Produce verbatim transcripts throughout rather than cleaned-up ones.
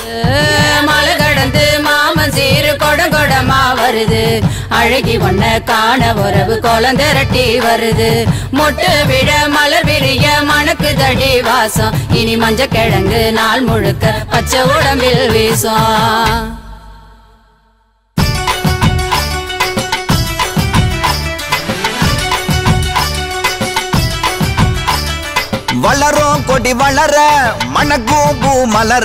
மலை கடந்து மாமன் சீரு கொடங்கொடமா வருது அழகி ஒன்ன காண உறவு கொலந்திரட்டி வருது மொட்டு விட மலர் விரிய மணக்கு தடி வாசம் இனி மஞ்ச கிழங்கு நாள் முழுக்க பச்சை உடம்பில் வீசும் வளரும் கொடி வளர மணக்கும் பூ மலர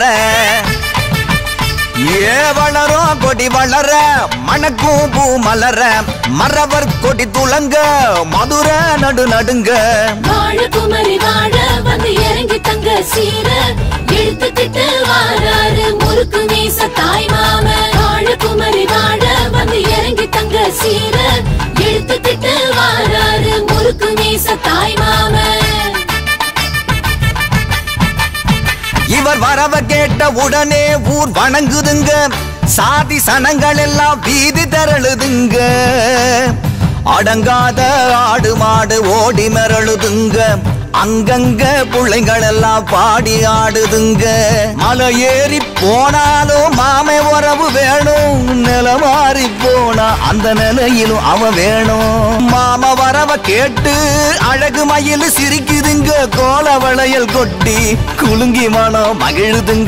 ஏ வளரும் கொடி வளர மணக்கும் பூ மலர மரவர் கொடி துளங்க மதுர நடு நடுங்க வாழ குமரி வாழ வந்து இறங்கி தங்க சீர இழுத்துக்கிட்டு வாராரு முறுக்கு மீச தாய் மாம வாழ குமரி வாழ வந்து இறங்கி தங்க சீர இழுத்துக்கிட்டு வாராரு முறுக்கு மீச தாய் மாம இவர் வரவ கேட்ட உடனே ஊர் வணங்குதுங்க சாதி சனங்கள் எல்லாம் வீதி திரளுதுங்க அடங்காத ஆடு மாடு ஓடி மிரளுதுங்க அங்கங்க பிள்ளைங்கள் எல்லாம் பாடி ஆடுதுங்க மலை ஏறி போனாலும் மாமை உறவு வேணும் நில மாறி போனா அந்த நிலையிலும் அவ வேணும் மாம வரவ கேட்டு அழகு மயில் சிரிக்குதுங்க கோல வளையல் கொட்டி குலுங்கி மனம் மகிழுதுங்க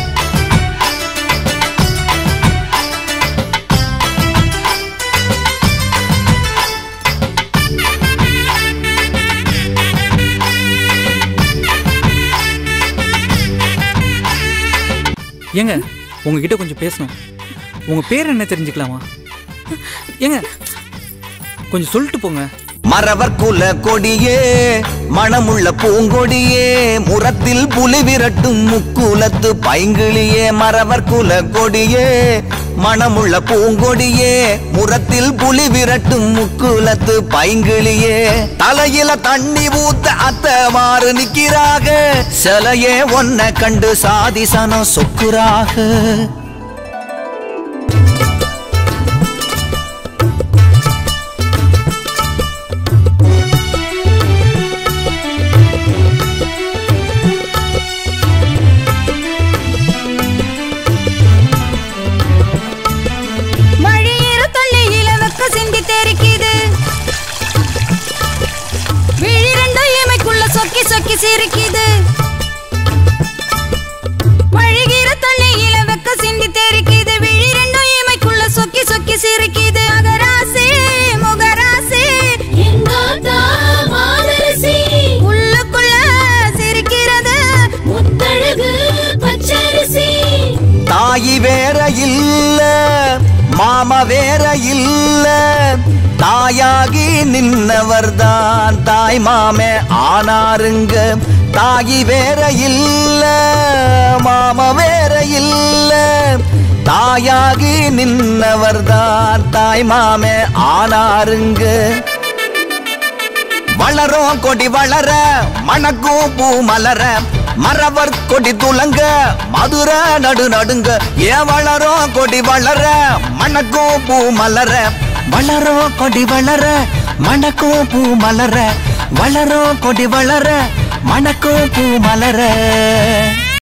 ஏங்க உங்ககிட்ட கொஞ்சம் பேசணும். உங்க பேர் என்ன தெரிஞ்சுக்கலாமா? ஏங்க கொஞ்சம் சொல்லிட்டு போங்க. மரவர் குல கொடியே மணமுள்ள பூங்கொடியே முரத்தில் புலி விரட்டும் முக்குலத்து பைங்கிளியே மரவர் குல கொடியே மணமுள்ள பூங்கொடியே முரத்தில் புலி விரட்டும் முக்குலத்து பைங்கிளியே தலையில தண்ணி ஊத்த அத்த மாறு நிக்கிறாக சிலையே ஒன்ன கண்டு சாதி சனம் சொக்குறாக சொக்கி சிரிக்குது வழிகிற தண்ணியில வெக்க சிந்தி தெரிக்குது விழி ரெண்டும் இமைக்குள்ள சொக்கி சொக்கி சிரிக்குது மகராசி முகராசி எங்காத்தா மாதரசி உள்ளுக்குள்ள சிரிக்கிறது முத்தழகு பச்சரிசி தாயி வேற இல்ல மாமா வேற இல்ல தாயாகி நின்னவர்தான் தாய் மாமே ஆனாருங்க தாயி வேற இல்ல மாமா வேற இல்ல தாயாகி நின்னவர்தான் தாய் மாமே ஆனாருங்க வளரும் கொடி வளர மணக்கும் பூ மலர மரவர் கொடி துளங்க மதுர நடு நடுங்க ஏ வளரும் கொடி வளர மணக்கும் பூ மலர வளரும் கொடி வளர மணக்கும் பூ மலர வளரும் கொடி வளர மணக்கும் பூ மலர